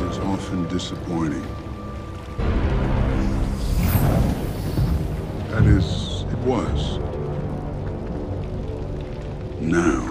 is often disappointing. That is, it was. Now,